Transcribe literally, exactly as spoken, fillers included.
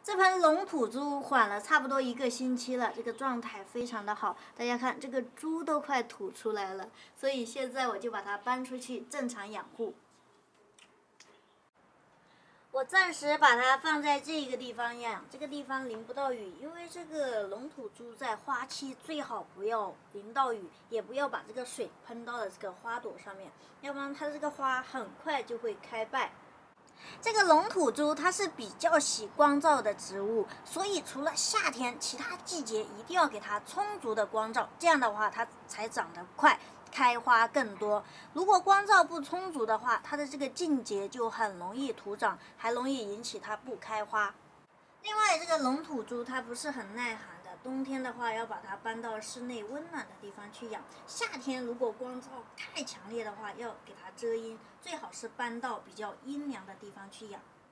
这盆龙吐珠缓了差不多一个星期了，这个状态非常的好。大家看，这个珠都快吐出来了，所以现在我就把它搬出去正常养护。我暂时把它放在这个地方养，这个地方淋不到雨，因为这个龙吐珠在花期最好不要淋到雨，也不要把这个水喷到了这个花朵上面，要不然它这个花很快就会开败。这个龙吐珠它是比较喜光照的植物，所以除了夏天，其他季节一定要给它充足的光照，这样的话它才长得快，开花更多。如果光照不充足的话，它的这个茎节就很容易徒长，还容易引起它不开花。另外，这个龙吐珠它不是很耐寒的，冬天的话要把它搬到室内温暖的地方去养。夏天如果光照太强烈的话，要给它遮阴，最好是搬到比较阴凉的地方去养。